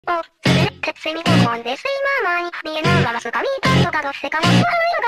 お、すべてセミ訪問です今前に見えながらすかみたとかどっせかもしわない